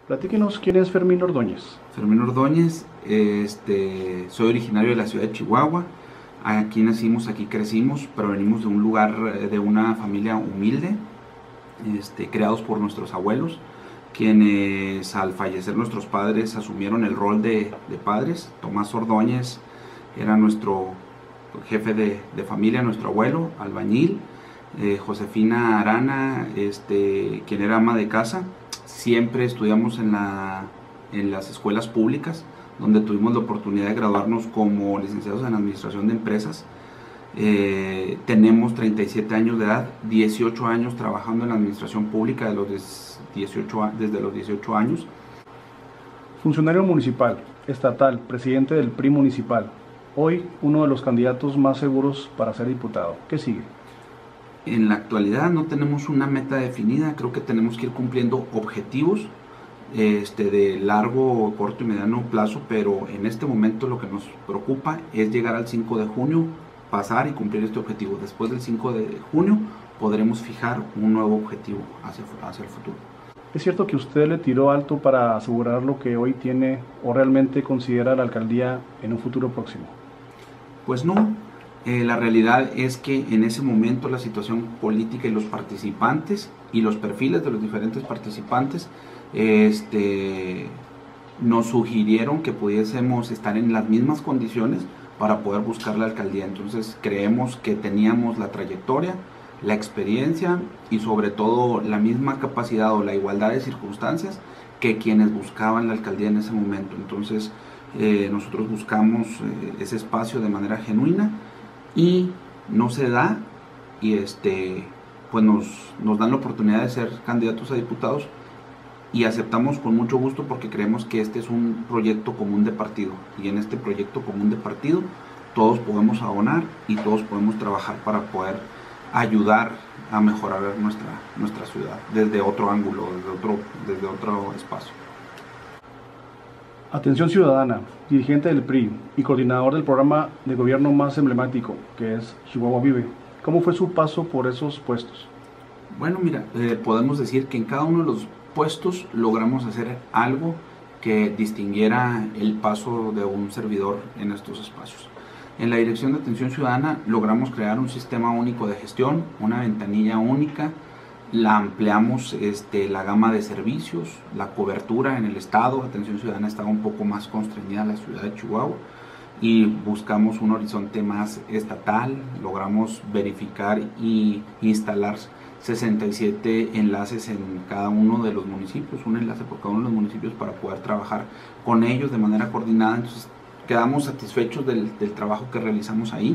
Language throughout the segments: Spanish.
Platíquenos quién es Fermín Ordóñez. Fermín Ordóñez, soy originario de la ciudad de Chihuahua. Aquí nacimos, aquí crecimos, pero venimos de un lugar, de una familia humilde, creados por nuestros abuelos, quienes al fallecer nuestros padres asumieron el rol de padres. Tomás Ordóñez era nuestro jefe de familia, nuestro abuelo, albañil. Josefina Arana, quien era ama de casa. Siempre estudiamos en las escuelas públicas, donde tuvimos la oportunidad de graduarnos como licenciados en Administración de Empresas. Tenemos 37 años de edad, 18 años trabajando en la administración pública desde los 18 años. Funcionario municipal, estatal, presidente del PRI municipal, hoy uno de los candidatos más seguros para ser diputado. ¿Qué sigue? En la actualidad no tenemos una meta definida, creo que tenemos que ir cumpliendo objetivos de largo, corto y mediano plazo, pero en este momento lo que nos preocupa es llegar al 5 de junio, pasar y cumplir este objetivo. Después del 5 de junio podremos fijar un nuevo objetivo hacia el futuro. ¿Es cierto que usted le tiró alto para asegurar lo que hoy tiene o realmente considera la alcaldía en un futuro próximo? Pues no. La realidad es que en ese momento la situación política y los participantes y los perfiles de los diferentes participantes nos sugirieron que pudiésemos estar en las mismas condiciones para poder buscar la alcaldía. Entonces creemos que teníamos la trayectoria, la experiencia y sobre todo la misma capacidad o la igualdad de circunstancias que quienes buscaban la alcaldía en ese momento. Entonces nosotros buscamos ese espacio de manera genuina y no se da, y pues nos dan la oportunidad de ser candidatos a diputados y aceptamos con mucho gusto, porque creemos que este es un proyecto común de partido, y en este proyecto común de partido todos podemos abonar y todos podemos trabajar para poder ayudar a mejorar nuestra ciudad desde otro ángulo, desde otro espacio. Atención Ciudadana, dirigente del PRI y coordinador del programa de gobierno más emblemático, que es Chihuahua Vive. ¿Cómo fue su paso por esos puestos? Bueno, mira, podemos decir que en cada uno de los puestos logramos hacer algo que distinguiera el paso de un servidor en estos espacios. En la Dirección de Atención Ciudadana logramos crear un sistema único de gestión, una ventanilla única. La ampliamos la gama de servicios, la cobertura en el estado. Atención Ciudadana estaba un poco más constreñida en la ciudad de Chihuahua y buscamos un horizonte más estatal. Logramos verificar y instalar 67 enlaces en cada uno de los municipios, un enlace por cada uno de los municipios para poder trabajar con ellos de manera coordinada. Entonces quedamos satisfechos del trabajo que realizamos ahí.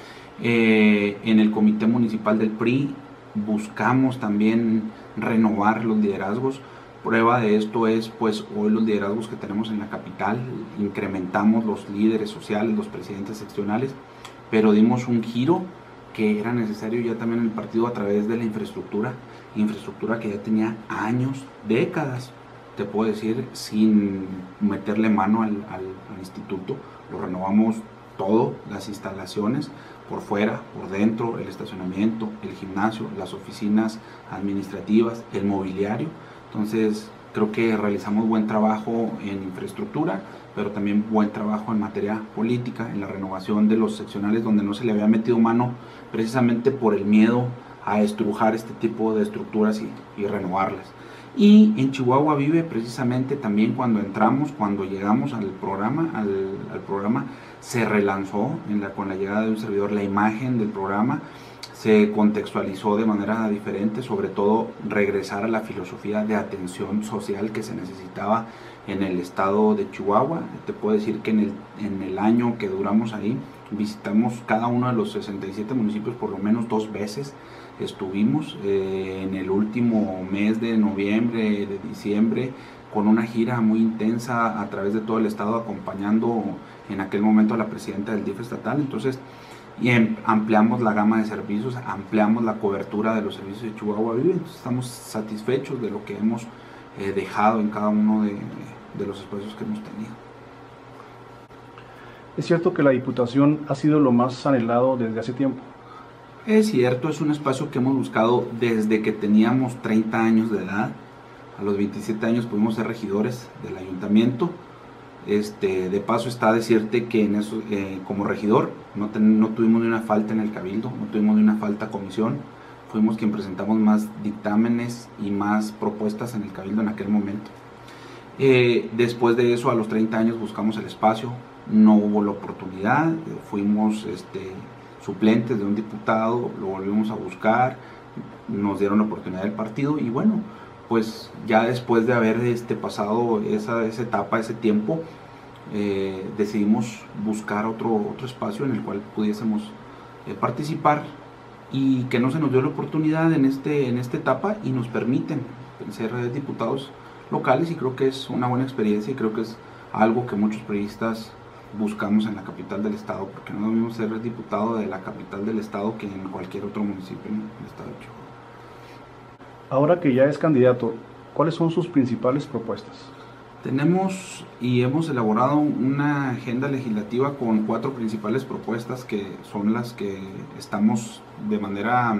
En el Comité Municipal del PRI buscamos también renovar los liderazgos. Prueba de esto es pues hoy los liderazgos que tenemos en la capital. Incrementamos los líderes sociales, los presidentes seccionales, pero dimos un giro que era necesario ya también en el partido a través de la infraestructura que ya tenía años, décadas, te puedo decir, sin meterle mano al instituto. Lo renovamos todo, las instalaciones, por fuera, por dentro, el estacionamiento, el gimnasio, las oficinas administrativas, el mobiliario. Entonces creo que realizamos buen trabajo en infraestructura, pero también buen trabajo en materia política, en la renovación de los seccionales donde no se le había metido mano precisamente por el miedo a estrujar este tipo de estructuras y renovarlas. Y en Chihuahua Vive, precisamente también cuando llegamos al programa, se relanzó con la llegada de un servidor la imagen del programa, se contextualizó de manera diferente, sobre todo regresar a la filosofía de atención social que se necesitaba en el estado de Chihuahua. Te puedo decir que en el año que duramos ahí, visitamos cada uno de los 67 municipios por lo menos 2 veces. Estuvimos en el último mes de noviembre, de diciembre, con una gira muy intensa a través de todo el estado, acompañando en aquel momento a la presidenta del DIF estatal. Entonces, ampliamos la gama de servicios, ampliamos la cobertura de los servicios de Chihuahua Vive. Entonces, estamos satisfechos de lo que hemos dejado en cada uno de los espacios que hemos tenido. ¿Es cierto que la Diputación ha sido lo más anhelado desde hace tiempo? Es cierto, es un espacio que hemos buscado desde que teníamos 30 años de edad. A los 27 años pudimos ser regidores del ayuntamiento. De paso está decirte que en eso, como regidor no tuvimos ni una falta en el cabildo, no tuvimos ni una falta a comisión. Fuimos quien presentamos más dictámenes y más propuestas en el cabildo en aquel momento. Después de eso, a los 30 años buscamos el espacio, no hubo la oportunidad, fuimos suplentes de un diputado, lo volvimos a buscar, nos dieron la oportunidad del partido y bueno, pues ya después de haber pasado esa etapa, ese tiempo, decidimos buscar otro espacio en el cual pudiésemos participar y que no se nos dio la oportunidad en esta etapa y nos permiten ser diputados locales, y creo que es una buena experiencia y creo que es algo que muchos periodistas buscamos en la capital del estado, porque no es lo mismo ser diputado de la capital del estado que en cualquier otro municipio en el estado de Chihuahua. Ahora que ya es candidato, ¿cuáles son sus principales propuestas? Tenemos y hemos elaborado una agenda legislativa con 4 principales propuestas que son las que estamos de manera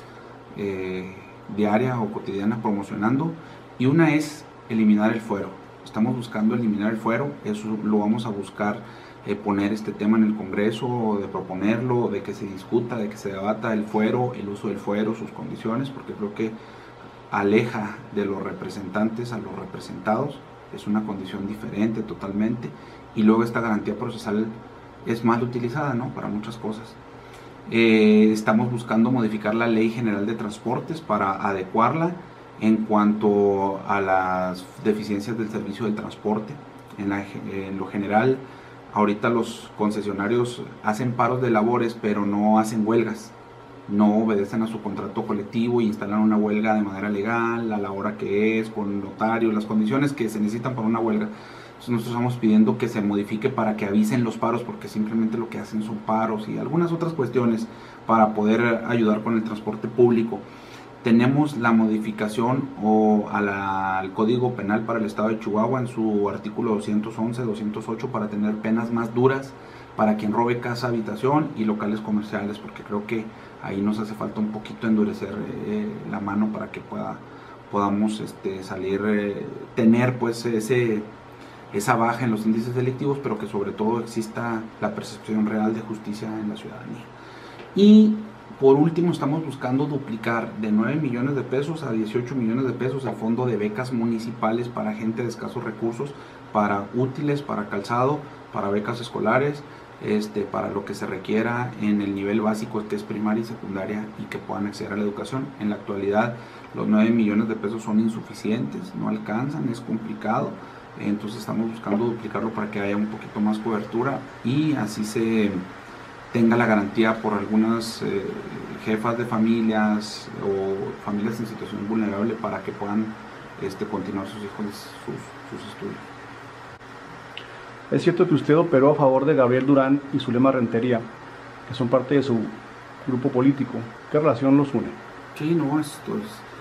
diaria o cotidiana promocionando, y una es eliminar el fuero. Estamos buscando eliminar el fuero, eso lo vamos a buscar poner este tema en el Congreso, de proponerlo, de que se discuta, de que se debata el fuero, el uso del fuero, sus condiciones, porque creo que aleja de los representantes a los representados, es una condición diferente totalmente, y luego esta garantía procesal es mal utilizada, ¿no?, para muchas cosas. Estamos buscando modificar la Ley General de Transportes para adecuarla en cuanto a las deficiencias del servicio del transporte. En lo general, ahorita los concesionarios hacen paros de labores, pero no hacen huelgas, no obedecen a su contrato colectivo y instalan una huelga de manera legal, a la hora que es, con notario, las condiciones que se necesitan para una huelga. Entonces nosotros estamos pidiendo que se modifique para que avisen los paros, porque simplemente lo que hacen son paros y algunas otras cuestiones para poder ayudar con el transporte público. Tenemos la modificación al Código Penal para el Estado de Chihuahua en su artículo 211, 208 para tener penas más duras para quien robe casa, habitación y locales comerciales, porque creo que ahí nos hace falta un poquito endurecer la mano para que podamos tener pues esa baja en los índices delictivos, pero que sobre todo exista la percepción real de justicia en la ciudadanía. Y por último, estamos buscando duplicar de 9 millones de pesos a 18 millones de pesos el fondo de becas municipales para gente de escasos recursos, para útiles, para calzado, para becas escolares, para lo que se requiera en el nivel básico, que es primaria y secundaria, y que puedan acceder a la educación. En la actualidad, los 9 millones de pesos son insuficientes, no alcanzan, es complicado. Entonces estamos buscando duplicarlo para que haya un poquito más cobertura y así se tenga la garantía por algunas jefas de familias o familias en situación vulnerable para que puedan continuar sus hijos sus estudios. Es cierto que usted operó a favor de Gabriel Durán y Zulema Rentería, que son parte de su grupo político. ¿Qué relación los une? Sí, no, esto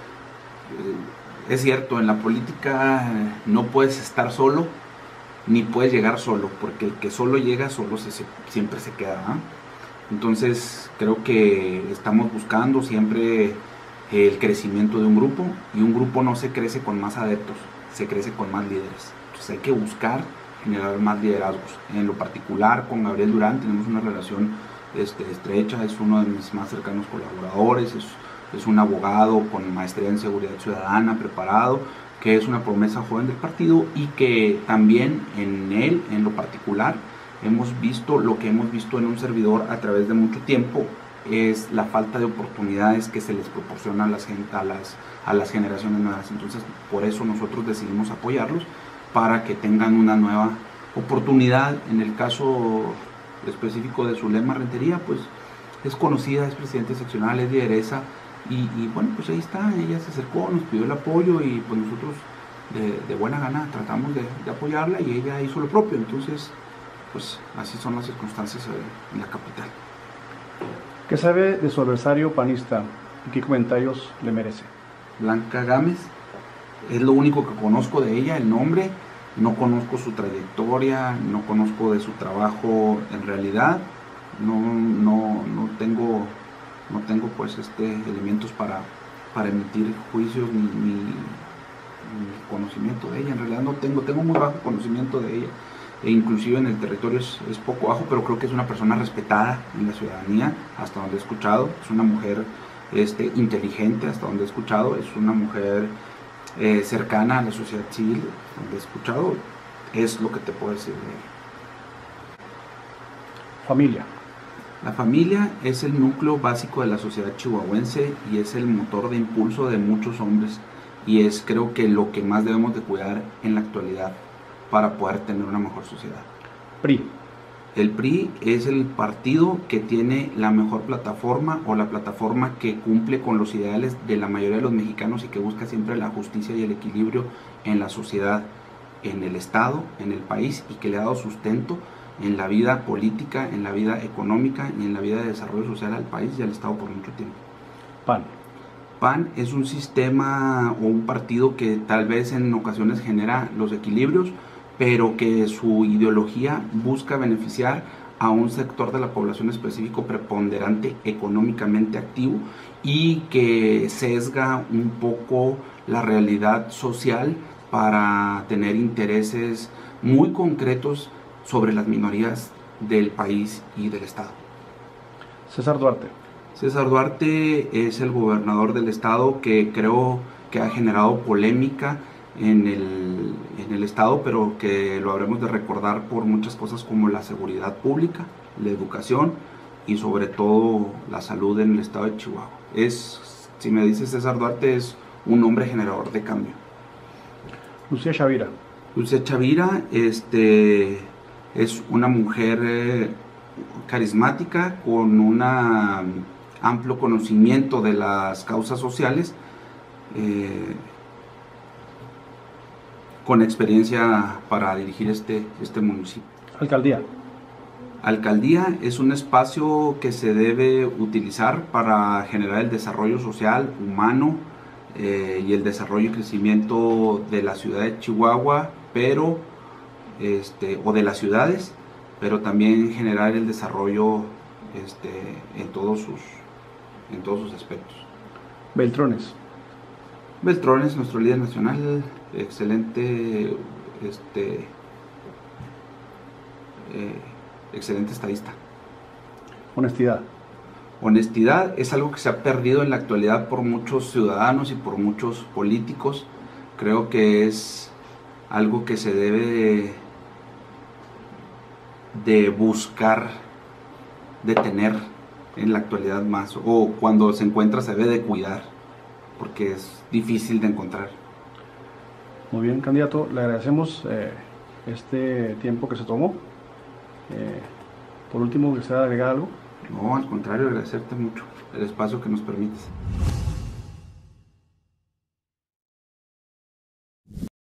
es cierto, en la política no puedes estar solo, ni puedes llegar solo, porque el que solo llega, solo siempre se queda, ¿eh? Entonces creo que estamos buscando siempre el crecimiento de un grupo, y un grupo no se crece con más adeptos, se crece con más líderes. Entonces hay que buscar generar más liderazgos. En lo particular con Gabriel Durán tenemos una relación estrecha, es uno de mis más cercanos colaboradores, es un abogado con maestría en seguridad ciudadana, preparado, que es una promesa joven del partido, y que también en él, en lo particular, hemos visto lo que hemos visto en un servidor a través de mucho tiempo, es la falta de oportunidades que se les proporciona a las generaciones nuevas. Entonces por eso nosotros decidimos apoyarlos, para que tengan una nueva oportunidad. En el caso específico de Zulema Rentería, pues es conocida, es presidente seccional, es lideresa, y bueno, pues ahí está, ella se acercó, nos pidió el apoyo, y pues nosotros de buena gana tratamos de apoyarla, y ella hizo lo propio. Entonces pues así son las circunstancias en la capital. ¿Qué sabe de su adversario panista y qué comentarios le merece? Blanca Gámez, es lo único que conozco de ella, el nombre. No conozco su trayectoria, no conozco de su trabajo en realidad, no tengo pues elementos para emitir juicios conocimiento de ella. En realidad no tengo muy bajo conocimiento de ella, e inclusive en el territorio es poco bajo, pero creo que es una persona respetada en la ciudadanía, hasta donde he escuchado. Es una mujer inteligente, hasta donde he escuchado. Es una mujer cercana a la sociedad civil, donde he escuchado. Es lo que te puedo decir de ella. Familia. La familia es el núcleo básico de la sociedad chihuahuense y es el motor de impulso de muchos hombres, y es, creo que, lo que más debemos de cuidar en la actualidad para poder tener una mejor sociedad. PRI. El PRI es el partido que tiene la mejor plataforma, o la plataforma que cumple con los ideales de la mayoría de los mexicanos y que busca siempre la justicia y el equilibrio en la sociedad, en el Estado, en el país, y que le ha dado sustento en la vida política, en la vida económica y en la vida de desarrollo social al país y al Estado por mucho tiempo. PAN. PAN es un sistema o un partido que tal vez en ocasiones genera los equilibrios, pero que su ideología busca beneficiar a un sector de la población específico preponderante, económicamente activo, y que sesga un poco la realidad social para tener intereses muy concretos sobre las minorías del país y del Estado. César Duarte. César Duarte es el gobernador del Estado que creo que ha generado polémica en el Estado, pero que lo habremos de recordar por muchas cosas como la seguridad pública, la educación y sobre todo la salud en el Estado de Chihuahua. Si me dices César Duarte, es un hombre generador de cambio. Lucía Chavira. Lucía Chavira es una mujer carismática con un amplio conocimiento de las causas sociales, con experiencia para dirigir este municipio. Alcaldía. Alcaldía es un espacio que se debe utilizar para generar el desarrollo social, humano, y el desarrollo y crecimiento de la ciudad de Chihuahua, pero o de las ciudades, pero también generar el desarrollo en todos sus aspectos. Beltrones. Beltrones, nuestro líder nacional, excelente estadista. Honestidad. Honestidad es algo que se ha perdido en la actualidad por muchos ciudadanos y por muchos políticos. Creo que es algo que se debe de buscar, de tener en la actualidad más, o cuando se encuentra se debe de cuidar, porque es difícil de encontrar. Muy bien, candidato, le agradecemos este tiempo que se tomó. Por último, ¿desea agregar algo? No, al contrario, agradecerte mucho el espacio que nos permites.